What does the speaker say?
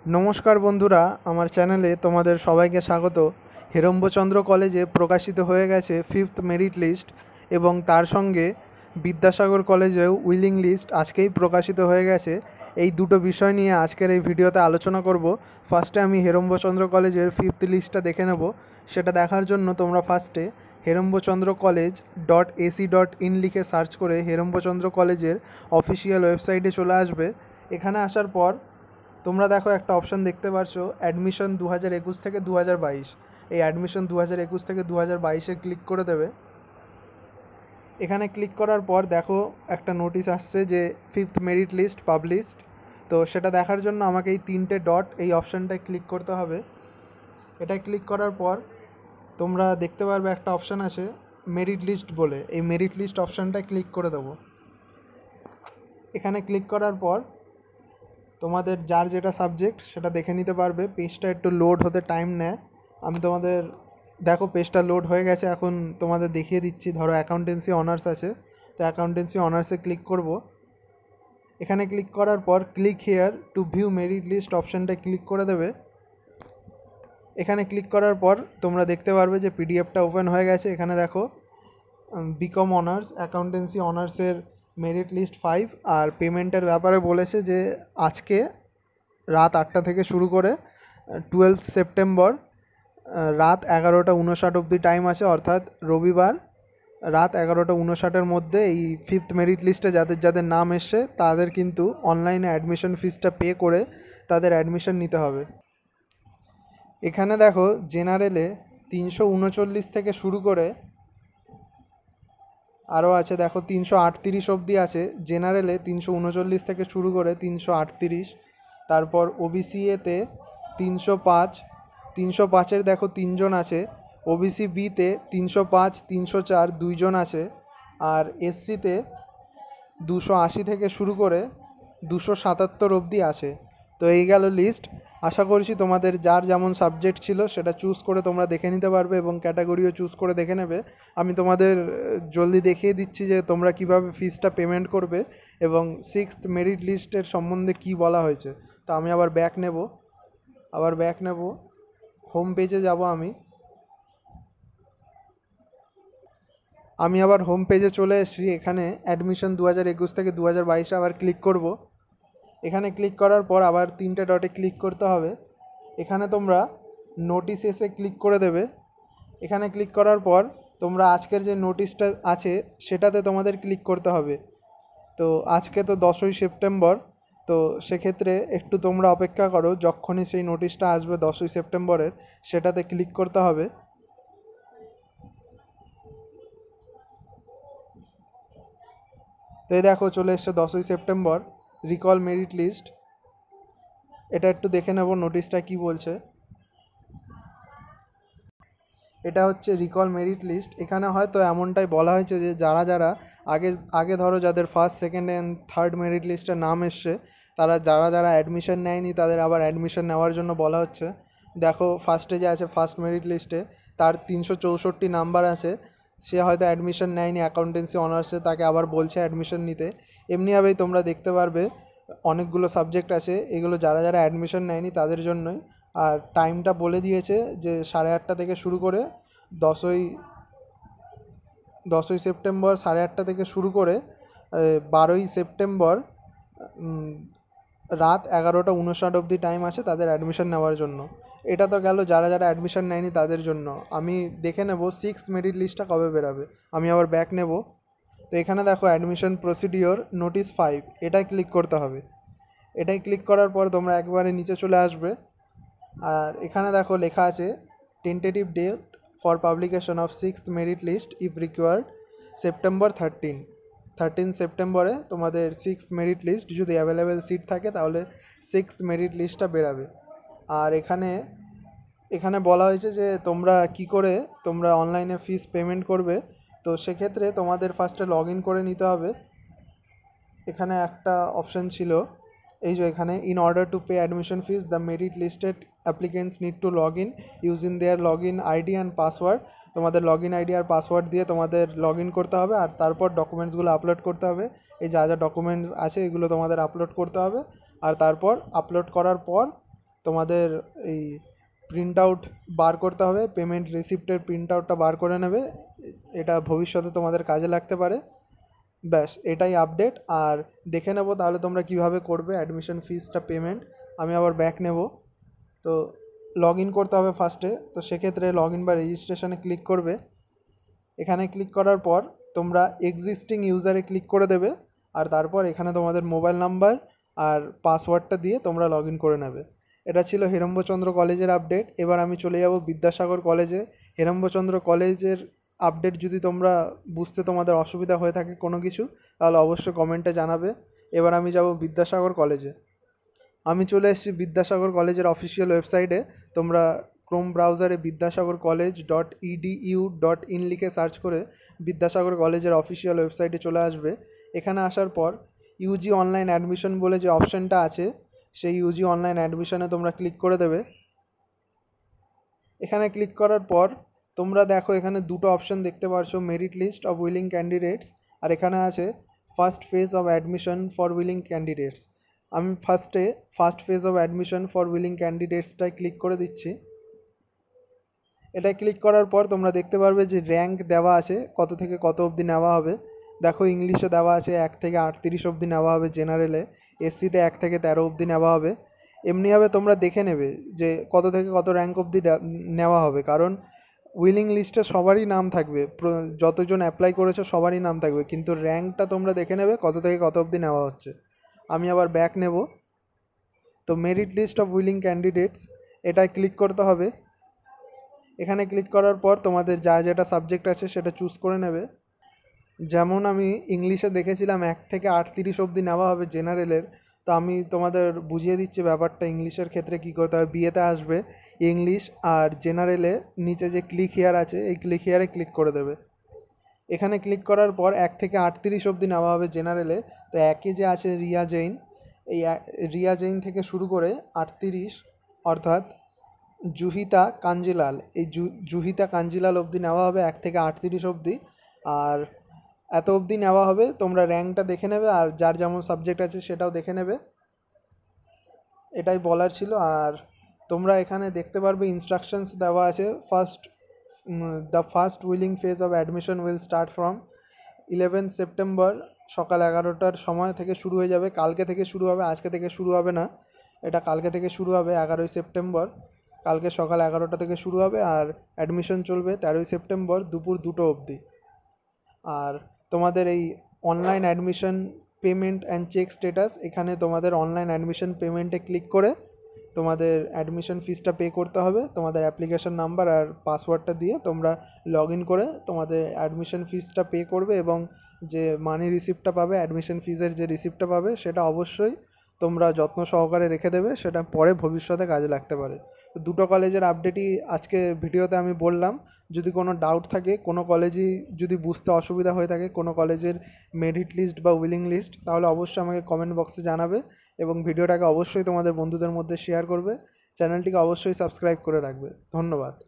নমস্কার বন্ধুরা, আমার চ্যানেলে তোমাদের সবাইকে স্বাগত। হেরম্বচন্দ্র কলেজে প্রকাশিত হয়ে গেছে ফিফথ মেরিট লিস্ট এবং তার সঙ্গে বিদ্যাসাগর কলেজেও উইলিং লিস্ট আজকেই প্রকাশিত হয়ে গেছে। এই দুটো বিষয় নিয়ে আজকের এই ভিডিওতে আলোচনা করব। ফার্স্টে আমি হেরম্বচন্দ্র কলেজের ফিফথ লিস্টটা দেখে নেব। সেটা দেখার জন্য তোমরা ফার্স্টে হেরম্বচন্দ্র কলেজ .ac.in লিখে সার্চ করে হেরম্বচন্দ্র কলেজের অফিসিয়াল ওয়েবসাইটে চলে আসবে। এখানে আসার পর তোমরা দেখো একটা অপশান দেখতে পারছো, অ্যাডমিশন 2021 থেকে 2022। এই অ্যাডমিশন 2021 থেকে 2022-এ ক্লিক করে দেবে। এখানে ক্লিক করার পর দেখো একটা নোটিশ আসছে যে ফিফথ মেরিট লিস্ট পাবলিশড। তো সেটা দেখার জন্য আমাকে এই 3টে ডট এই অপশানটায় ক্লিক করতে হবে। এটায় ক্লিক করার পর তোমরা দেখতে পারবে একটা অপশান আছে মেরিট লিস্ট বলে। এই মেরিট লিস্ট অপশানটায় ক্লিক করে দেবো। এখানে ক্লিক করার পর তোমাদের যার যেটা সাবজেক্ট সেটা দেখে নিতে পারবে। পেজটা একটু লোড হতে টাইম নেয়। আমি তোমাদের দেখো পেজটা লোড হয়ে গেছে, এখন তোমাদের দেখিয়ে দিচ্ছি। ধরো অ্যাকাউন্টেন্সি অনার্স আছে, তো অ্যাকাউন্টেন্সি অনার্সে ক্লিক করব। এখানে ক্লিক করার পর click here to view merit list অপশানটায় ক্লিক করে দেবে। এখানে ক্লিক করার পর তোমরা দেখতে পারবে যে পিডিএফটা ওপেন হয়ে গেছে। এখানে দেখো বিকম অনার্স অ্যাকাউন্টেন্সি অনার্সের মেরিট লিস্ট 5। আর পেমেন্টের ব্যাপারে বলেছে যে আজকে রাত 8টা থেকে শুরু করে 12 সেপ্টেম্বর রাত 11:59 অবধি টাইম আছে, অর্থাৎ রবিবার রাত 11:59-এর মধ্যে এই ফিফথ মেরিট লিস্টে যাদের যাদের নাম এসছে তাদের কিন্তু অনলাইনে অ্যাডমিশন ফিসটা পে করে তাদের অ্যাডমিশন নিতে হবে। এখানে দেখো জেনারেলে 339 থেকে শুরু করে আরও আছে, দেখো 338 অবধি আছে। জেনারেলে 339 থেকে শুরু করে 338। তারপর ওবিসি এতে 305, 305-এর দেখো 3জন আছে। ওবিসি বিতে 305, 304 2জন আছে। আর এসসিতে 280 থেকে শুরু করে 277 অবধি আছে। তো এই গেল লিস্ট। আশা করছি তোমাদের যার যেমন সাবজেক্ট ছিল সেটা চুজ করে তোমরা দেখে নিতে পারবে এবং ক্যাটাগরিও চুজ করে দেখে নেবে। আমি তোমাদের জলদি দেখিয়ে দিচ্ছি যে তোমরা কিভাবে ফিসটা পেমেন্ট করবে এবং সিক্সথ মেরিট লিস্টের সম্বন্ধে কি বলা হয়েছে। তো আমি আবার ব্যাক নেব, হোম পেজে যাব। আমি আবার হোম পেজে চলে এসেছি। এখানে অ্যাডমিশন 2021 থেকে 2022 আবার ক্লিক করব। এখানে ক্লিক করার পর আবার 3টে ডটে ক্লিক করতে হবে। এখানে তোমরা নোটিশ এসে ক্লিক করে দেবে। এখানে ক্লিক করার পর তোমরা আজকের যে নোটিশটা আছে সেটাতে তোমাদের ক্লিক করতে হবে। তো আজকে তো 10ই সেপ্টেম্বর, তো সেক্ষেত্রে একটু তোমরা অপেক্ষা করো, যখনই সেই নোটিশটা আসবে 10ই সেপ্টেম্বরের সেটাতে ক্লিক করতে হবে। তো এই দেখো চলে এসছে 10ই সেপ্টেম্বর রিকল মেরিট লিস্ট। এটা একটু দেখে নেব নোটিশটা কি বলছে। এটা হচ্ছে রিকল মেরিট লিস্ট। এখানে হয়তো এমনটাই বলা হয়েছে যে যারা যারা আগে আগে ধরো যাদের first second and third merit লিস্টের নাম এসছে তারা যারা যারা অ্যাডমিশন নেয়নি তাদের আবার অ্যাডমিশন নেওয়ার জন্য বলা হচ্ছে। দেখো ফার্স্টে যে আছে ফার্স্ট মেরিট লিস্টে তার 364 নাম্বার আছে, সে হয়তো অ্যাডমিশন নেয়নি অ্যাকাউন্টেন্সি অনার্সে, তাকে আবার বলছে অ্যাডমিশন নিতে। এমনিভাবেই তোমরা দেখতে পারবে অনেকগুলো সাবজেক্ট আছে, এগুলো যারা যারা অ্যাডমিশন নেয়নি তাদের জন্যই। আর টাইমটা বলে দিয়েছে যে 8:30 থেকে শুরু করে 10ই 10ই সেপ্টেম্বর 8:30 থেকে শুরু করে 12ই সেপ্টেম্বর রাত 11:59 অবধি টাইম আছে তাদের অ্যাডমিশন নেওয়ার জন্য। এটা তো গেল যারা যারা অ্যাডমিশন নেয়নি তাদের জন্য। আমি দেখে নেব সিক্সথ মেরিট লিস্টটা কবে বেরাবে। আমি আবার ব্যাক নেব। তো এখানে দেখো অ্যাডমিশন প্রসিডিওর নোটিশ 5, এটাই ক্লিক করতে হবে। এটাই ক্লিক করার পর তোমরা একবারে নিচে চলে আসবে। আর এখানে দেখো লেখা আছে tentative date for publication of sixth merit list if required September 13 সেপ্টেম্বরে তোমাদের সিক্সথ মেরিট লিস্ট যদি অ্যাভেলেবেল সিট থাকে তাহলে সিক্সথ মেরিট লিস্টটা বেরাবে। আর এখানে এখানে বলা হয়েছে যে তোমরা কি করে তোমরা অনলাইনে ফিস পেমেন্ট করবে। তো সেক্ষেত্রে তোমাদের ফার্স্টে লগ ইন করে নিতে হবে। এখানে একটা অপশান ছিল, এই যে এখানে in order to pay admission fees the merit listed applicants need to log in using their log in ID and password. তোমাদের লগ ইন আইডি আর পাসওয়ার্ড দিয়ে তোমাদের লগ ইন করতে হবে আর তারপর ডকুমেন্টসগুলো আপলোড করতে হবে। যা যা ডকুমেন্টস আছে এগুলো তোমাদের আপলোড করতে হবে। আর তারপর আপলোড করার পর তোমাদের এই প্রিন্ট আউট বার করতে হবে, পেমেন্ট রিসিপ্টের প্রিন্ট আউটটা বার করে নেবে, এটা ভবিষ্যতে তোমাদের কাজে লাগতে পারে। ব্যাস এটাই আপডেট। আর দেখে নেবো তাহলে তোমরা কিভাবে করবে অ্যাডমিশন ফিসটা পেমেন্ট। আমি আবার ব্যাক নেব। তো লগ ইন করতে হবে ফার্স্টে, তো সেক্ষেত্রে লগ ইন বা রেজিস্ট্রেশনে ক্লিক করবে। এখানে ক্লিক করার পর তোমরা এক্সিস্টিং ইউজারে ক্লিক করে দেবে, আর তারপর এখানে তোমাদের মোবাইল নাম্বার আর পাসওয়ার্ডটা দিয়ে তোমরা লগ ইন করে নেবে। এটা ছিল হেরম্বচন্দ্র কলেজের আপডেট। এবার আমি চলে যাব বিদ্যাসাগর কলেজে। হেরম্বচন্দ্র কলেজের আপডেট যদি তোমরা বুঝতে তোমাদের অসুবিধা হয়ে থাকে কোনো কিছু, তাহলে অবশ্যই কমেন্টে জানাবে। এবার আমি যাব বিদ্যাসাগর কলেজে। আমি চলে এসেছি বিদ্যাসাগর কলেজের অফিসিয়াল ওয়েবসাইটে। তোমরা ক্রোম ব্রাউজারে bidyasagorcollege.edu.in লিখে সার্চ করে বিদ্যাসাগর কলেজের অফিসিয়াল ওয়েবসাইটে চলে আসবে। এখানে আসার পর ইউজি অনলাইন অ্যাডমিশন বলে যে অপশানটা আছে, সেই ইউজি অনলাইন অ্যাডমিশনে তোমরা ক্লিক করে দেবে। এখানে ক্লিক করার পর তোমরা দেখো এখানে দুটো অপশান দেখতে পারছো, merit list of willing candidates, আর এখানে আছে first phase of admission for willing candidates. আমি first phase of admission for willing ক্যান্ডিডেটসটায় ক্লিক করে দিচ্ছি। এটা ক্লিক করার পর তোমরা দেখতে পারবে যে র্যাঙ্ক দেওয়া আছে, কত থেকে কত অবধি নেওয়া হবে। দেখো ইংলিশে দেওয়া আছে 1 থেকে 38 অবধি নেওয়া হবে জেনারেলে, এসসিতে 1 থেকে 13 অবধি নেওয়া হবে। এমনিভাবে তোমরা দেখে নেবে যে কত থেকে কত র্যাঙ্ক অবধি নেওয়া হবে, কারণ উইলিং লিস্টে সবারই নাম থাকবে, যতজন অ্যাপ্লাই করেছো সবারই নাম থাকবে, কিন্তু র্যাঙ্কটা তোমরা দেখে নেবে কত থেকে কত অবধি নেওয়া হচ্ছে। আমি আবার ব্যাক নেব। তো merit list of willing candidates এটায় ক্লিক করতে হবে। এখানে ক্লিক করার পর তোমাদের যা যেটা সাবজেক্ট আছে সেটা চুজ করে নেবে। যেমন আমি ইংলিশে দেখেছিলাম 1 থেকে 38 অবধি নেওয়া হবে জেনারেলের, তো আমি তোমাদের বুঝিয়ে দিচ্ছি ব্যাপারটা ইংলিশের ক্ষেত্রে কী করতে হবে। বিয়েতে আসবে ইংলিশ, আর জেনারেলে নিচে যে ক্লিক হিয়ার আছে এই ক্লিক হিয়ারে ক্লিক করে দেবে। এখানে ক্লিক করার পর 1 থেকে 38 অবধি নেওয়া হবে জেনারেলে। তো একে যে আছে রিয়া জৈন, এই রিয়া জৈন থেকে শুরু করে 38 অর্থাৎ জুহিতা কাঞ্জিলাল, এই জুহিতা কাঞ্জিলাল অবধি নেওয়া হবে 1 থেকে 38 অবধি। আর এত অবধি নেওয়া হবে, তোমরা র্যাঙ্কটা দেখে নেবে আর যার যেমন সাবজেক্ট আছে সেটাও দেখে নেবে। এটাই বলার ছিল। আর তোমরা এখানে দেখতে পারবে ইনস্ট্রাকশনস দেওয়া আছে। The first willing phase of admission will start from 11 September, সকাল 11টার সময় থেকে শুরু হয়ে যাবে। কালকে থেকে শুরু হবে, আজকে থেকে শুরু হবে না, এটা কালকে থেকে শুরু হবে 11ই সেপ্টেম্বর। কালকে সকাল 11টা থেকে শুরু হবে আর অ্যাডমিশন চলবে 13ই সেপ্টেম্বর দুপুর 2টো অবধি। আর তোমাদের এই online admission payment and check status, এখানে তোমাদের অনলাইন অ্যাডমিশন পেমেন্টে ক্লিক করে তোমাদের অ্যাডমিশন ফিসটা পে করতে হবে। তোমাদের অ্যাপ্লিকেশন নাম্বার আর পাসওয়ার্ডটা দিয়ে তোমরা লগ ইন করে তোমাদের অ্যাডমিশন ফিসটা পে করবে, এবং যে মানি রিসিপ্টটা পাবে, অ্যাডমিশন ফিজের যে রিসিপ্টটা পাবে, সেটা অবশ্যই তোমরা যত্ন সহকারে রেখে দেবে, সেটা পরে ভবিষ্যতে কাজে লাগতে পারে। তো দুটো কলেজের আপডেটই আজকে ভিডিওতে আমি বললাম। যদি কোনো ডাউট থাকে, কোনো কলেজই যদি বুঝতে অসুবিধা হয়ে থাকে, কোনো কলেজের মেরিট লিস্ট বা উইলিং লিস্ট, তাহলে অবশ্যই আমাকে কমেন্ট বক্সে জানাবে, এবং ভিডিওটাকে অবশ্যই তোমাদের বন্ধুদের মধ্যে শেয়ার করবে। চ্যানেলটিকে অবশ্যই সাবস্ক্রাইব করে রাখবে। ধন্যবাদ।